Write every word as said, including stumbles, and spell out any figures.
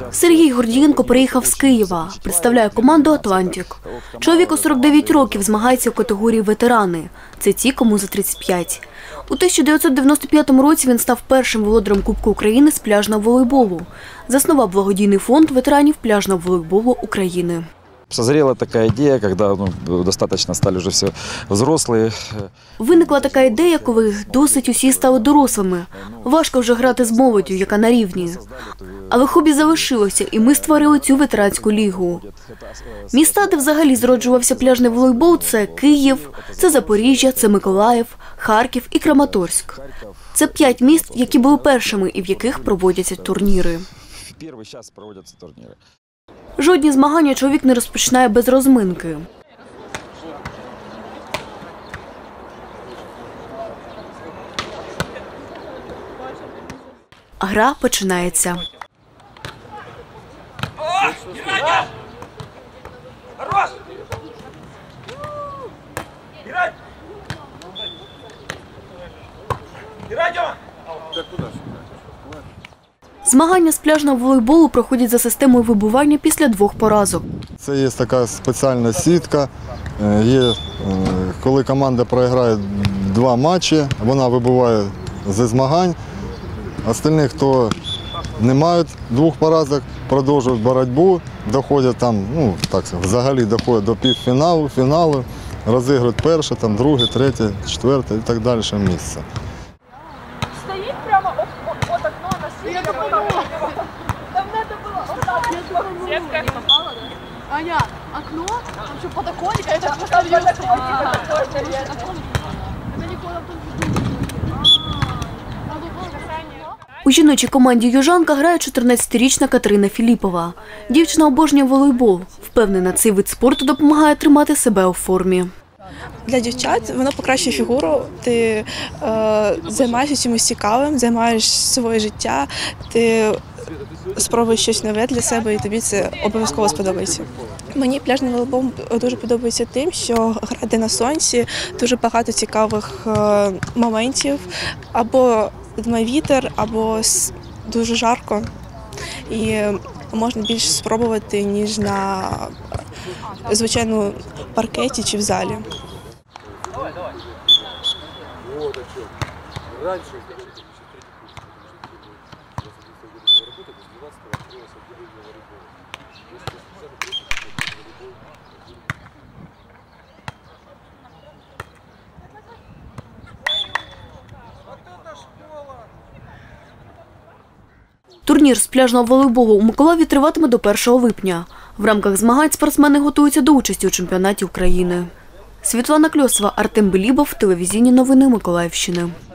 Сергій Гордієнко приїхав з Києва, представляє команду «Атлантик». Чоловік у сорок дев'ять років змагається у категорії ветерани. Це ті, кому за тридцять п'ять. У тисяча дев'ятсот дев'яносто п'ятому році він став першим володарем Кубку України з пляжного волейболу. Заснував благодійний фонд ветеранів пляжного волейболу України. Созрела така ідея, коли ну, достатньо стали вже всі взрослі. Виникла така ідея, коли досить усі стали дорослими. Важко вже грати з молоддю, яка на рівні. Але хобі залишилося, і ми створили цю ветеранську лігу. Міста, де взагалі зроджувався пляжний волейбол – це Київ, це Запоріжжя, це Миколаїв, Харків і Краматорськ. Це п'ять міст, які були першими і в яких проводяться турніри. Перший час проводяться турніри. Жодні змагання чоловік не розпочинає без розминки. А гра починається. Змагання з пляжного волейболу проходять за системою вибування після двох поразок. Це є така спеціальна сітка. Є, коли команда програє два матчі, вона вибуває зі змагань. Остальні, хто не мають двох поразок, продовжують боротьбу, доходять там, ну так взагалі доходять до півфіналу, фіналу, розігрують перше, там друге, третє, четверте і так далі місце. Стоїть прямо от окно на світі. Там надо было сетка. Попала, да? Аня, окно, там что, подоконник, а это просто это никуда тут. У жіночій команді «Южанка» грає чотирнадцятирічна Катерина Філіпова. Дівчина обожнює волейбол. Впевнена, цей вид спорту допомагає тримати себе у формі. Для дівчат воно покращує фігуру, ти е, займаєшся чимось цікавим, займаєш своє життя, ти спробуєш щось нове для себе і тобі це обов'язково сподобається. Мені пляжний волейбол дуже подобається тим, що грати на сонці, дуже багато цікавих е, моментів, або дме вітер, або дуже жарко. І можна більше спробувати, ніж на звичайному паркеті чи в залі. Давай, давай. Вот о чем. Раньше Турнір з пляжного волейболу у Миколаєві триватиме до першого липня. В рамках змагань спортсмени готуються до участі у чемпіонаті України. Світлана Кльосова, Артем Белібов, телевізійні новини Миколаївщини.